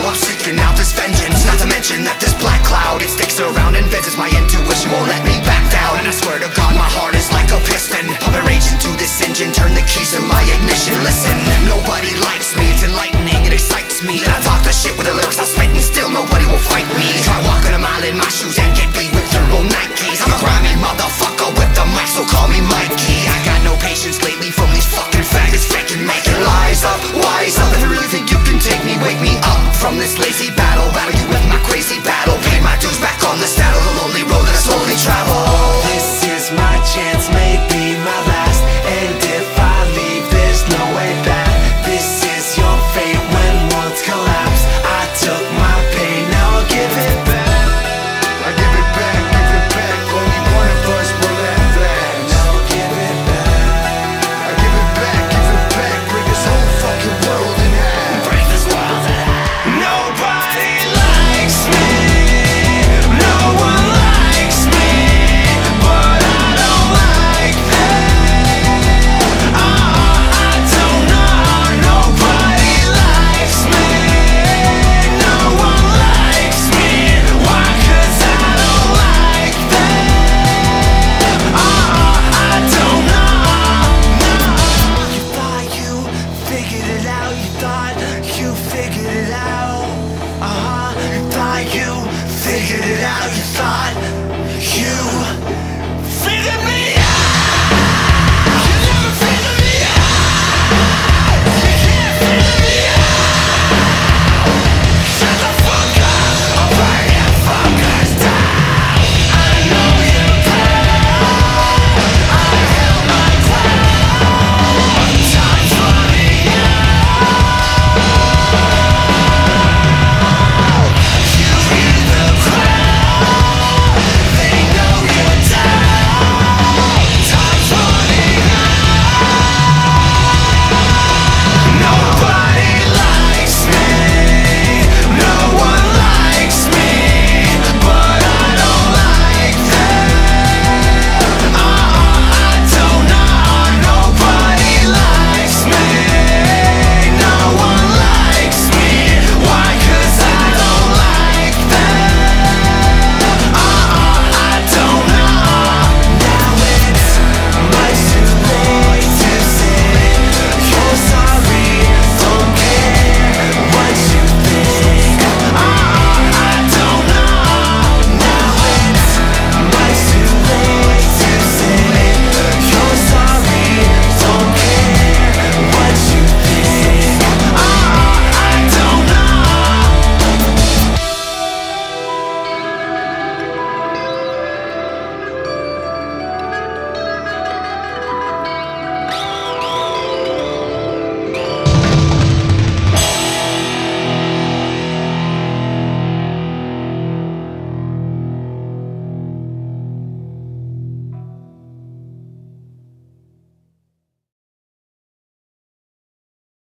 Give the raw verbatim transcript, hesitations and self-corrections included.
I'm seeking out this vengeance. Not to mention that this black cloud, it sticks around and visits my intuition, won't let me back down. And I swear to God, my heart is like a piston, pumping rage into this engine, turn the keys in my ignition. Listen, nobody likes me, it's enlightening, it excites me that I talk the shit with the lyrics I spit, and still nobody will fight me. Try walking a mile in my shoes and get beat with your own Nikes. I'm a grimy motherfucker with the mic, so call me Mikey. I got no patience lately from these fucking faggots faking, making lies up, wise up. If you really think you can take me, wake me up from this lazy battle. Battle you with my crazy battle, pay my dues back on the saddle, the lonely road that I slowly travel. This is my chance, maybe my last, and if I leave there's no way back. This is your fate when worlds collapse. I took my pain, now I'll give it back. I give it back, give it back, only one of us will have that. Now I'll give it back. I give it back, give it back, break this whole fucking world in half. Break this world in half. Nobody likes me, no one likes me, but I don't like them. Oh, I don't know, nobody likes me, no one likes me. Why? 'Cause I don't like them. Oh, I don't know, no. You thought you figured it out, you thought you figured it out. Uh-huh, you thought you figured it out, you thought you